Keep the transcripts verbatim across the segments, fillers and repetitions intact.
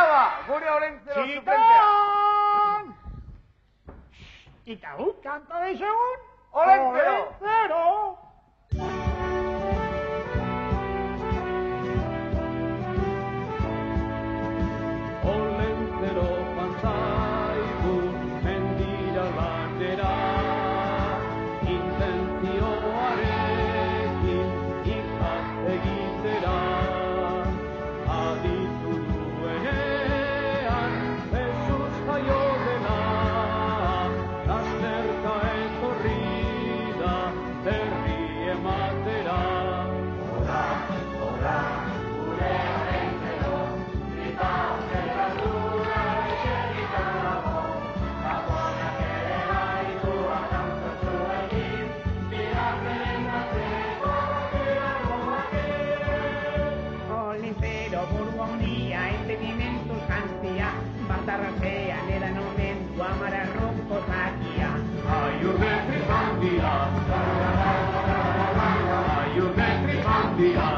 da, gure Olentzero suplentea. Txitan! Eta hu, kanta desegun? Olentzero! Olentzero! Olentzero pantzaigu mendira lanera, intentzioarekin ikaz egitera. Aditu duenean Jesus jaio dela, lasterka etorri da berri ematera. Ora, ora, gure Olentzero, grita zerradura eserita dago, Gabonak ere gaitua tantzotzu egin, bigarren atzeko baterago baten. Olentzero buru handia, entenimentu jantzia, batarrazean edan omentu amararroko zakia. Aiur de tripandia, aiur de tripandia.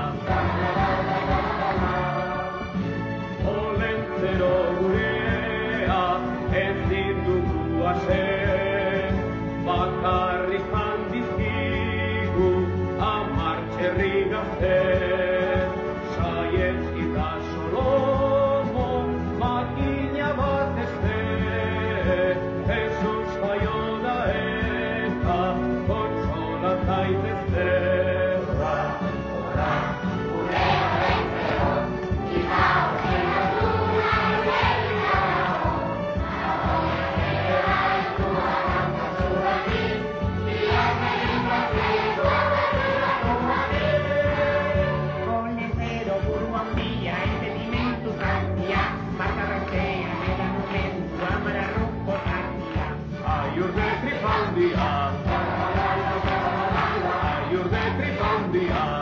Olentzero gurea ezin dugu azen, bakarrik handizkigu hamar txerri gazten. Saietzi da Solomon makina bat ezten, Jesus jaio da eta kontsola zaitezte. Ora, ora, gure Olentzero, grita zerradura eserita dago, Gabonak ere gaitua tantzotzu egin, bigarren atzeko baterago baten. Olentzero buru handia, entenimentu jantzia, batarrazean edan omentu amararroko zakia. Aiur de tripandia, aiur de tripandia.